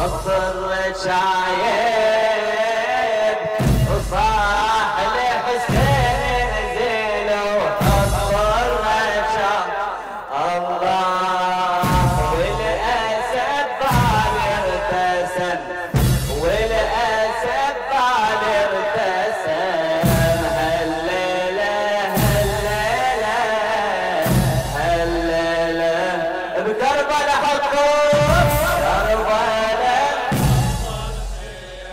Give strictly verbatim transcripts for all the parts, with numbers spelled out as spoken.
الصر شايب وصاح لحسين نزلوا الصر شايب الله والاسد بالي ارتسم والاسد بالي ارتسم هالليله هالليله هالليله بكربلاء حطوا كربلاء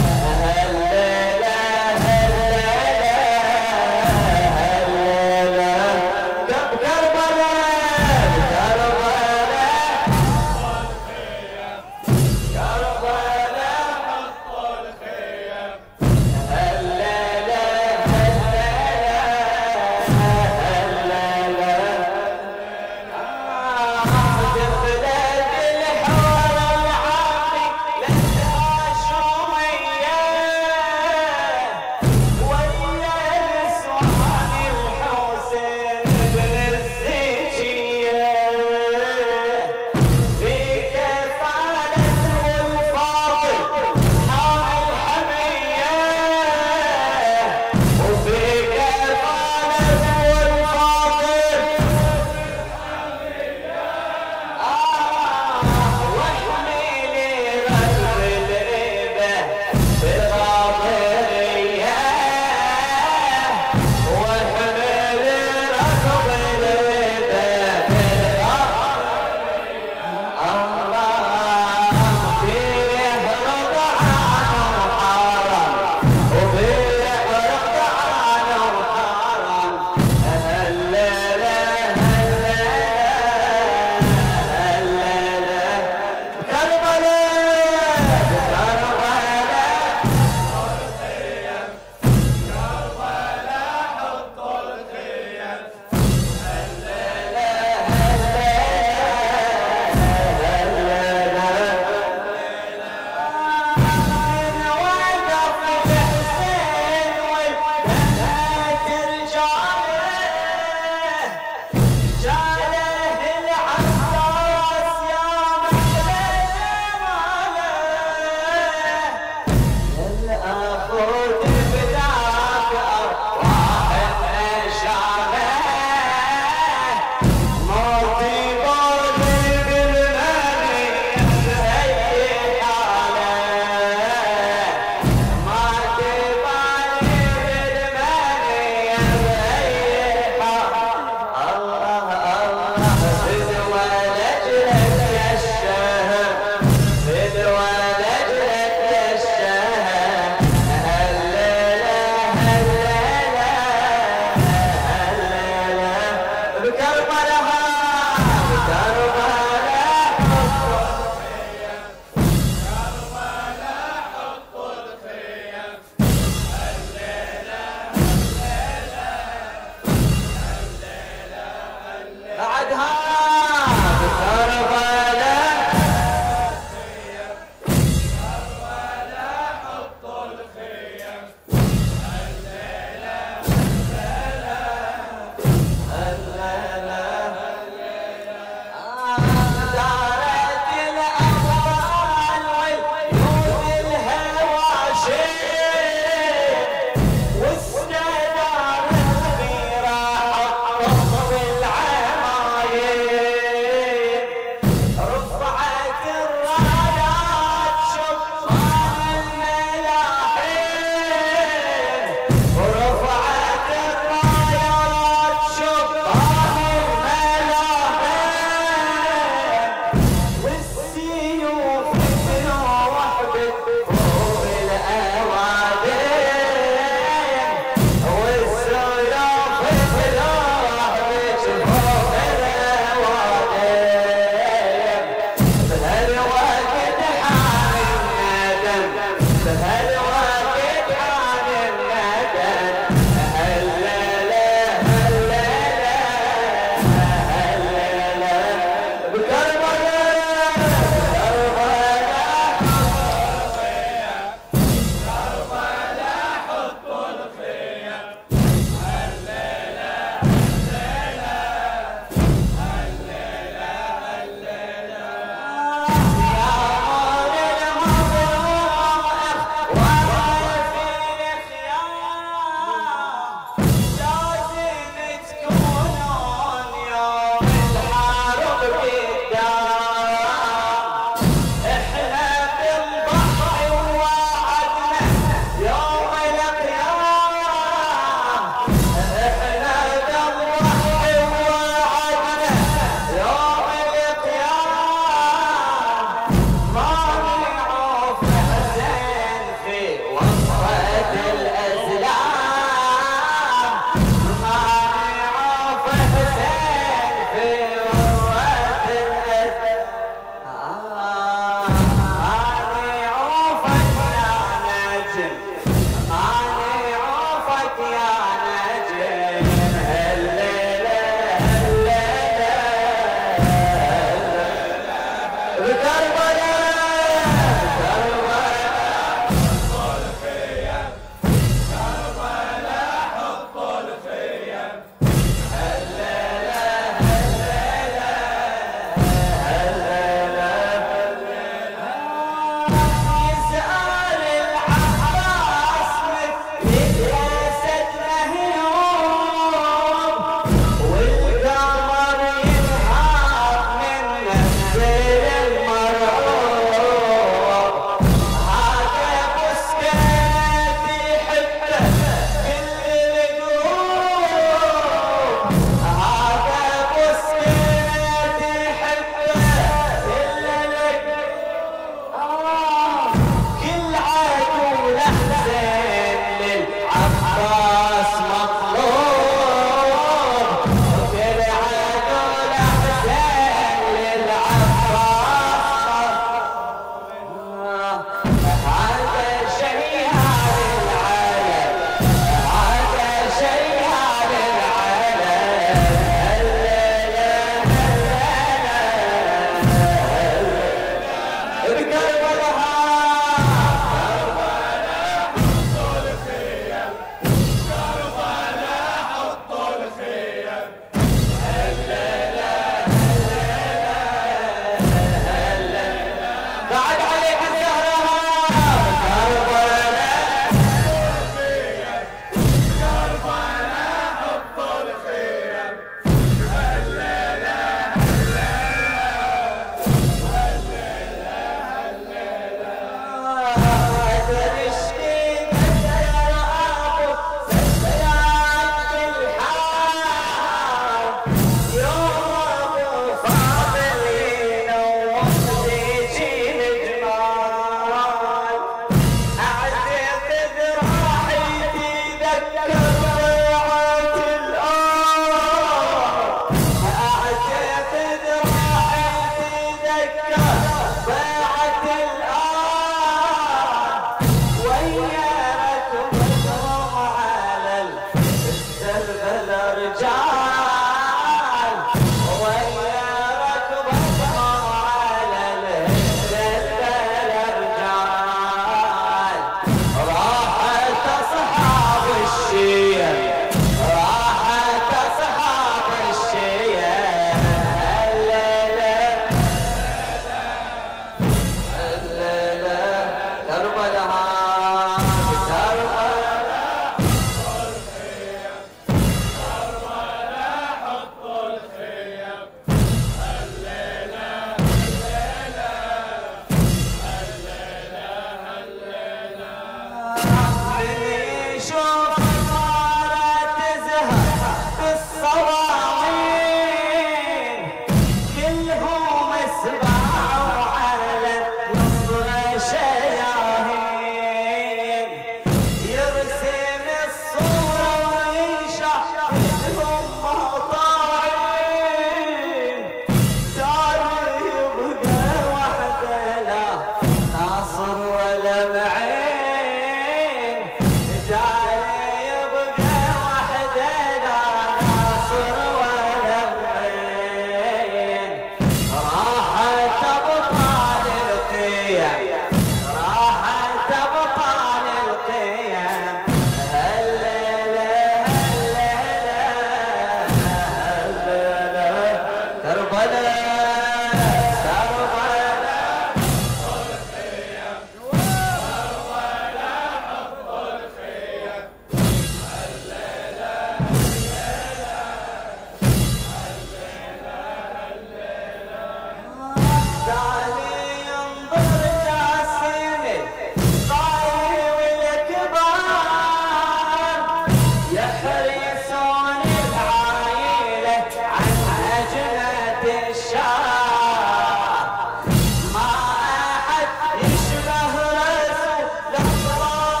يحرسون العايلة عن هجمة الشام، ما أحد يشبه رسول الله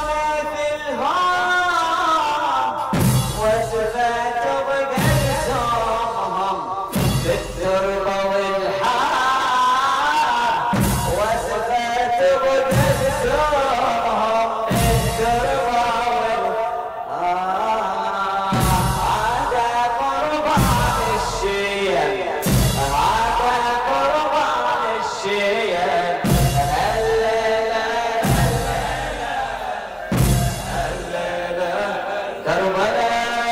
مثلهم، وسفت بقلسهم بالتربة والحار، وسفت بقلسهم بالتربة والحار. هذا قربان الشيم، هذا قربان الشيم. الليلة الليلة كربلاء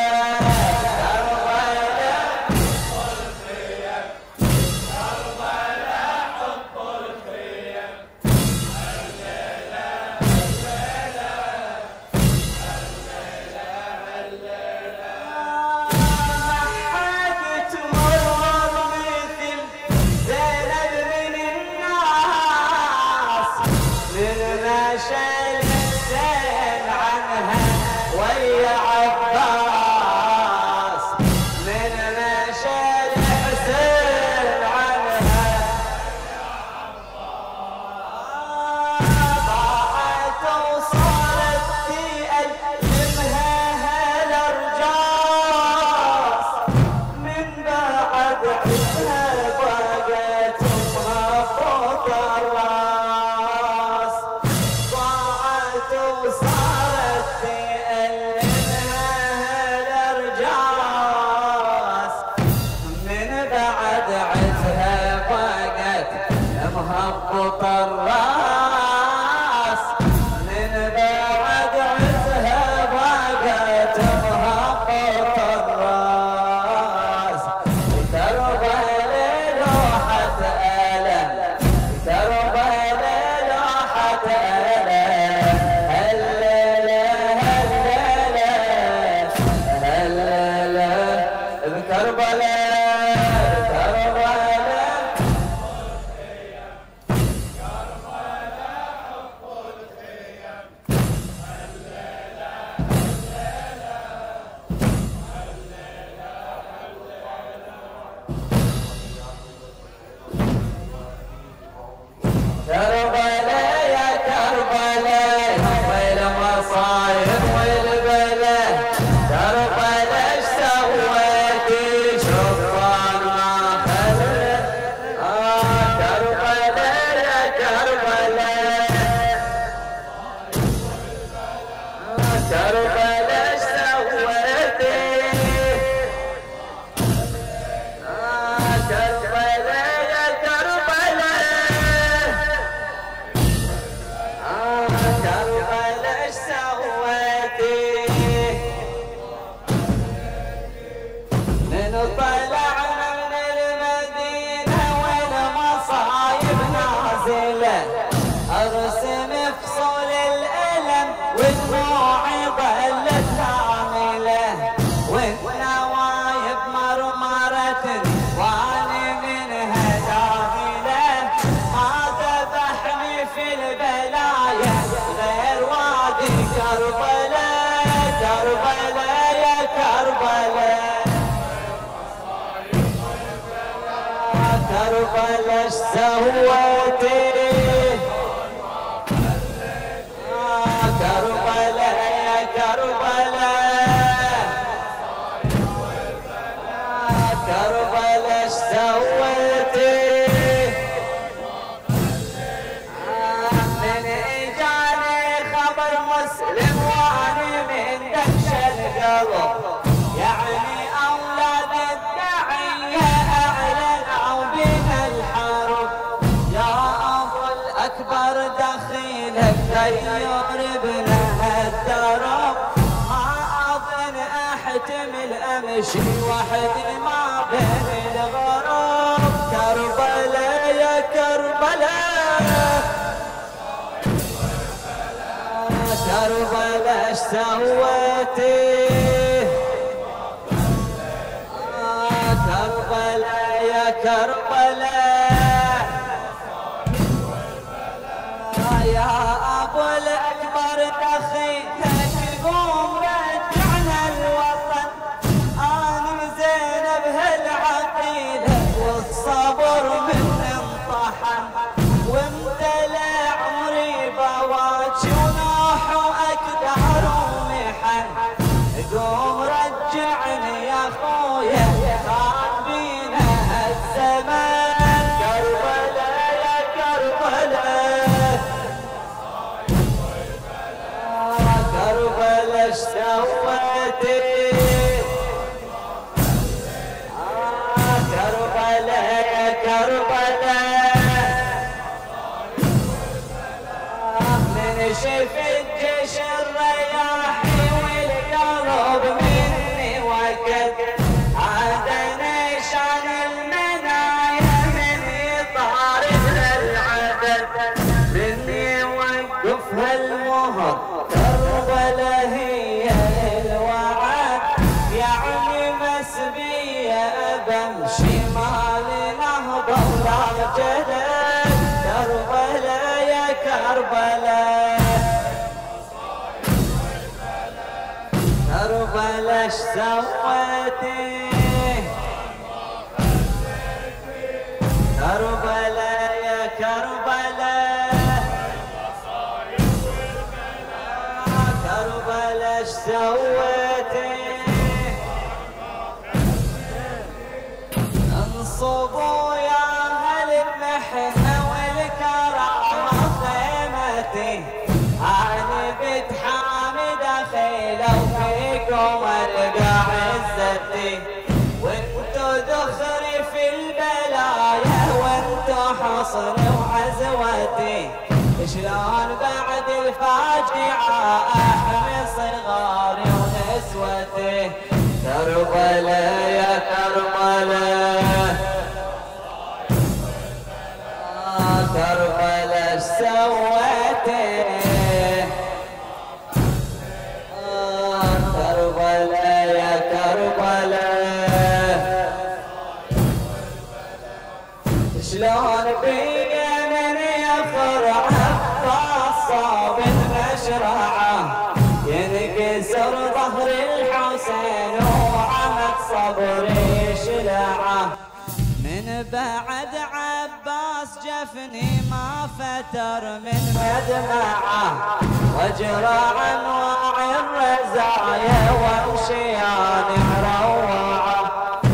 مهبط الراس، من بعد عزها ضاقت مهبط الراس. كربلاء لوحة ألم، كربلاء لوحة ألم. هللة هللة هللة بكربلاء كربلاء يا كربلاء والمصايب والبلاء. كربلاء ايش سويتي شوفان ما خلت. آه كربلاء يا كربلاء، آه كربلاء ايش سويتي. آه كربلاء يا كربلاء، كربلاء ايش سويتي. من طلعنا من المدينة والمصايب نازلة، ارسم فصول الألم ودموعي ظلت هاملة، والنوايب مرمرة واني منها داخلة. ما ذبحني في البلايا غير وادي كربلاء. كربلاء يا كربلاء، كربلاء ايش سويتي. كربلاء يا كربلاء، كربلاء ايش سويتي. من اجاني خبر مسلم واني من دهش القلب، يعني اولاد الداعية اعلنوا بنا الحرب. يا ابو الاكبر دخيلك غير بنا الدرب، ما اظن احتمل امشي وحدي ما بين الغرب. كربلاء يا كربلاء، كربلاء ايش سويتي. آه كربلاء يا كربلاء، آه يا ابو الاكبر دخيلك قوم رجعنا الوطن. قوم رجعني يا خويا خان بينا الزمان كربلاء يا كربلاء كربلاء اش سويتي كربلاء يا كربلاء من شف الجيش الرياحي والقلب مني وكد عادني شان المنايا من يطارد العدد مني وقف هالمهر كربلاء هي الوعد يعني مسبية بمشي مالي نهضة ولا جدل كربلاء يا كربلاء كربلاء اش سويتي كربلاء يا كربلاء كربلاء اش سويتي انصبوا يا اهل المحنه والكرامه خيمتي انا بنت حامد خيله وفيكم القى عزتي وانتو ذخري في البلايا وانتو حصني وعزوتي شلون بعد الفاجعه احمي صغاري ونسوتي كربلاء يا كربلاء كربلاء اش سويتي كربلاء يا كربلاء شلون بيا من يفرع الصاب المشرعه ينكسر ظهر الحسين وعمد صبري شلعه من بعد عباس جفني ما فتر من مدمعه واجرى انواع الرزايا وامشيان مروعه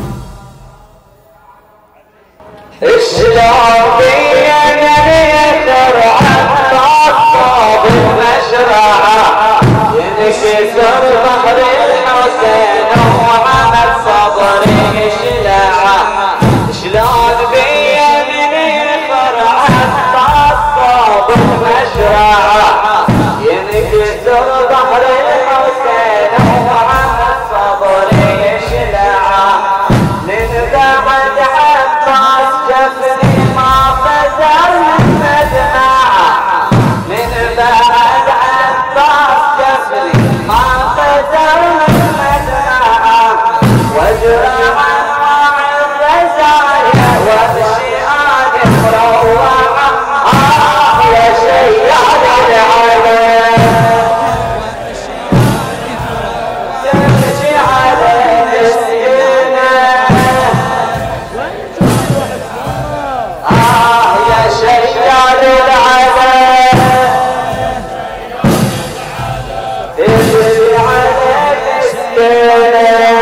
شلون بيا من يفرع الصاب المشرعه ينكسر ظهر الحسين وعمد صبري شلعه شلون بيا من يفرع الصاب المشرعه ينكسر ظهر الحسين وعمد صبري شلعه من بعد عباس جفني ما فتر من مدمعه من بعد عباس جفني ما فتر من مدمعه واجرى انواع الرزايا وامشي انا مروعه اه يا شياد العالم تمشي على السكينه اه يا شياد العالم تمشي على السكينه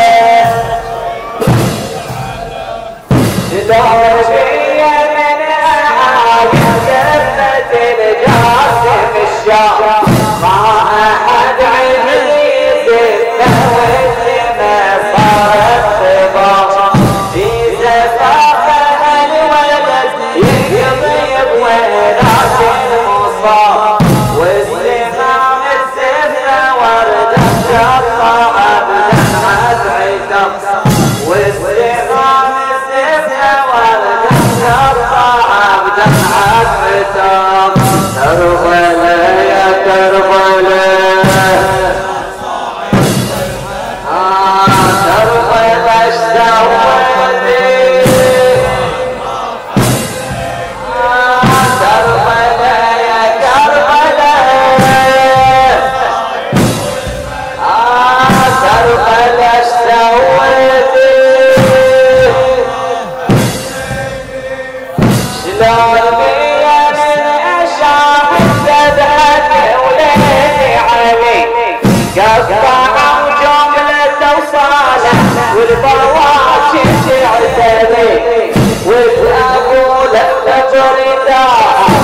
تدور فيا من عاقل كفة الجاسم الشام ما احد عزيز الثوي ما صارت صبا في زفافها الولد يقضي بوينات المصاب والزمام السفة وردة شطة ابدا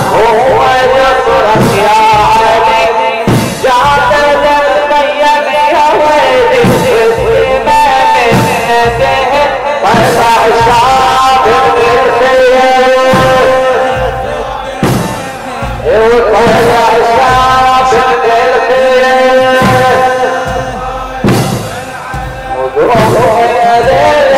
هو يصرخ يا علي جعل الخيم يا ويلي اسمه منته طلع شعب الخيم وطلع شعب الخيم وضربوا يا ليل